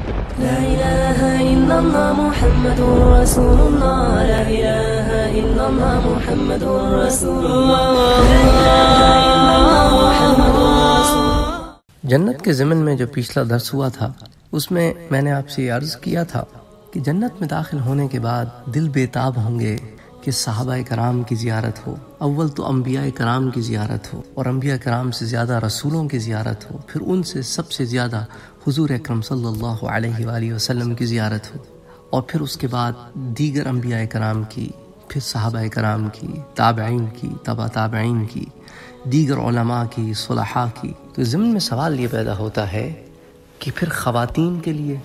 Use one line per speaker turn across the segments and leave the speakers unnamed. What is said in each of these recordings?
لا إله إلا الله محمد رسول الله. لا إله إلا الله محمد رسول الله. لا إله إلا الله محمد رسول الله.
جنت کے ضمن میں جو پچھلا درس ہوا تھا اس میں نے آپ سے یہ عرض کیا تھا کہ جنت میں داخل ہونے کے بعد دل بےتاب ہوں گے کہ صحابہ کرام کی زیارت ہو. اول تو انبیاء کرام کی زیارت ہو، اور انبیاء کرام سے زیادہ رسولوں کی زیارت ہو، پھر ان سے سب سے زیادہ حضور اکرم صلی اللہ علیہ وآلہ وسلم کی زیارت ہو، اور پھر اس کے بعد دیگر انبیاء کرام کی، پھر صحابہ کرام کی، تابعین کی، تبع تابعین کی، دیگر علماء کی، صلحاء کی. تو ضمن میں سوال یہ پیدا ہوتا ہے کہ پھر خواتین کے لیے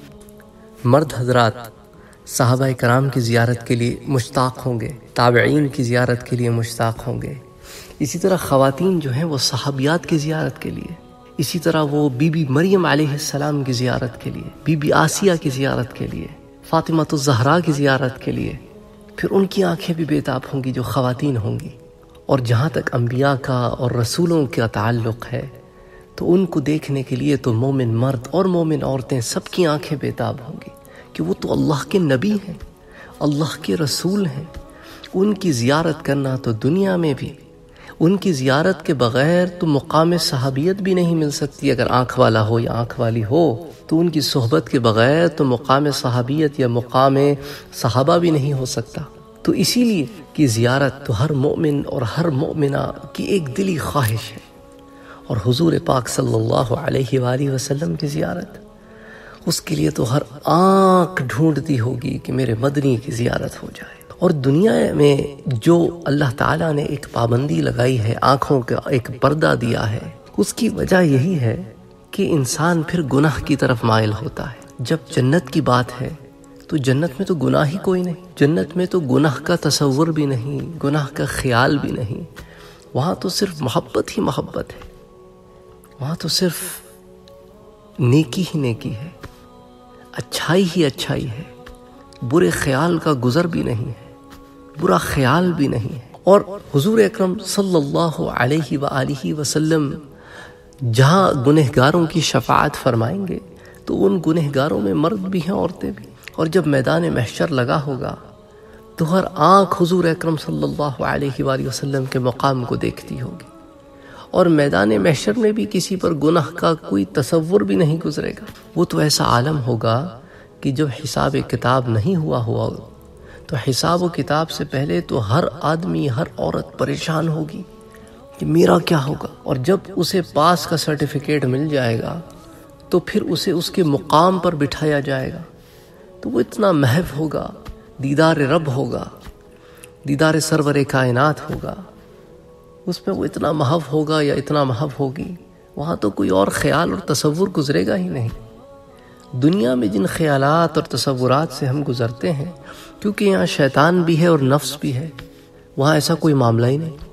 مرد حضرات صحابہ کرام کی زیارت کے لیے مشتاق ہوں گے، تابعین کی زیارت کے لیے مشتاق ہوں گے. اسی طرح خواتین جو ہیں وہ صحابیات کی زیارت کے لیے، اسی طرح وہ بی بی مریم علیہ السلام کی زیارت کے لیے، بی بی آسیہ کی زیارت کے لیے، فاطمہ الزہرا کی زیارت کے لیے، پھر ان کی آنکھیں بھی بےتاب ہوں گی جو خواتین ہوں گی. اور جہاں تک انبیاء کا اور رسولوں کا تعلق ہے تو ان کو دیکھنے کے لیے تو مومن مرد اور مومن عورتیں سب کی آنکھیں بےتاب ہوں گی کہ وہ تو اللہ کے نبی ہیں، اللہ کے رسول ہیں. ان کی زیارت کرنا تو دنیا میں بھی، ان کی زیارت کے بغیر تو مقام صحابیت بھی نہیں مل سکتی. اگر آنکھ والا ہو یا آنکھ والی ہو تو ان کی صحبت کے بغیر تو مقام صحابیت یا مقام صحابہ بھی نہیں ہو سکتا. تو اسی لیے کہ زیارت تو ہر مومن اور ہر مومنہ کی ایک دلی خواہش ہے، اور حضور پاک صلی اللہ علیہ وآلہ وسلم کی زیارت اس کے لیے تو ہر آنکھ ڈھونڈتی ہوگی کہ میرے مدنی کی زیارت ہو جائے. اور دنیا میں جو اللہ تعالیٰ نے ایک پابندی لگائی ہے، آنکھوں کا ایک پردہ دیا ہے، اس کی وجہ یہی ہے کہ انسان پھر گناہ کی طرف مائل ہوتا ہے. جب جنت کی بات ہے تو جنت میں تو گناہ ہی کوئی نہیں، جنت میں تو گناہ کا تصور بھی نہیں، گناہ کا خیال بھی نہیں. وہاں تو صرف محبت ہی محبت ہے، وہاں تو صرف نیکی ہی نیکی ہے، اچھائی ہی اچھائی ہے، برے خیال کا گزر بھی نہیں ہے، برا خیال بھی نہیں ہے. اور حضور اکرم صلی اللہ علیہ وآلہ وسلم جہاں گنہگاروں کی شفاعت فرمائیں گے تو ان گنہگاروں میں مرد بھی ہیں، عورتیں بھی. اور جب میدان محشر لگا ہوگا تو ہر آنکھ حضور اکرم صلی اللہ علیہ وآلہ وسلم کے مقام کو دیکھتی ہوگی، اور میدان محشر میں بھی کسی پر گناہ کا کوئی تصور بھی نہیں گزرے گا. وہ تو ایسا عالم ہوگا کہ جب حساب کتاب نہیں ہوا تو حساب و کتاب سے پہلے تو ہر آدمی، ہر عورت پریشان ہوگی کہ میرا کیا ہوگا. اور جب اسے پاس کا سرٹیفکیٹ مل جائے گا تو پھر اسے اس کے مقام پر بٹھایا جائے گا تو وہ اتنا محو ہوگا، دیدار رب ہوگا، دیدار سرور کائنات ہوگا، اس میں وہ اتنا محو ہوگا یا اتنا محو ہوگی، وہاں تو کوئی اور خیال اور تصور گزرے گا ہی نہیں. دنیا میں جن خیالات اور تصورات سے ہم گزرتے ہیں، کیونکہ یہاں شیطان بھی ہے اور نفس بھی ہے، وہاں ایسا کوئی معاملہ ہی نہیں،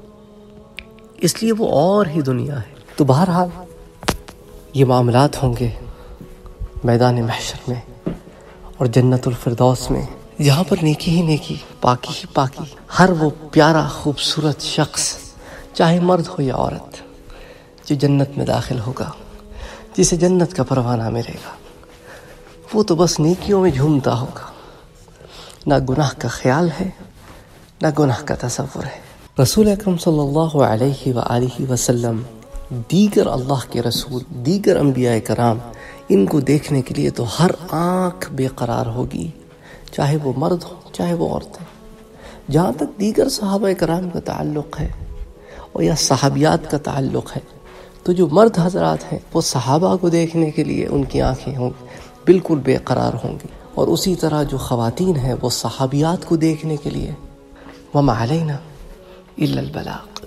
اس لیے وہ اور ہی دنیا ہے. تو بہرحال یہ معاملات ہوں گے میدان محشر میں اور جنت الفردوس میں، جہاں پر نیکی ہی نیکی، پاکی ہی پاکی. ہر وہ پیارا خوبصورت شخص، چاہے مرد ہو یا عورت، جو جنت میں داخل ہوگا، جسے جنت کا پروانہ ملے گا، وہ تو بس نیکیوں میں جھومتا ہوگا. نہ گناہ کا خیال ہے، نہ گناہ کا تصور ہے. رسول اکرم صلی اللہ علیہ وآلہ وسلم، دیگر اللہ کے رسول، دیگر انبیاء کرام، ان کو دیکھنے کے لیے تو ہر آنکھ بے قرار ہوگی، چاہے وہ مرد ہو چاہے وہ عورت ہے. جہاں تک دیگر صحابہ کرام کا تعلق ہے اور یا صحابیات کا تعلق ہے تو جو مرد حضرات ہیں وہ صحابہ کو دیکھنے کے لیے ان کی آنکھیں ہوں بالکل بے قرار ہوں گی، اور اسی طرح جو خواتین ہیں وہ صحابیات کو دیکھنے کے لیے وما علینا الا البلاغ.